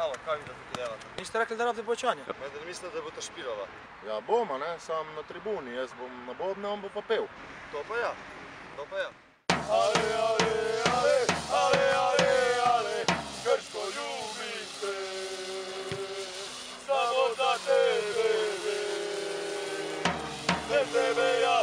Alo, kaj vi da tukaj delate? Niste rekli da rabite povećanje? Mene ne mislite da bo to špilova? Ja bom, a ne, sam na tribuni, jaz bom na bobne, on bo pa pel. To pa ja, to pa ja. Ale, ale, ale, ale, ale, ale, Krško ljubite, samo za tebe, ne tebe ja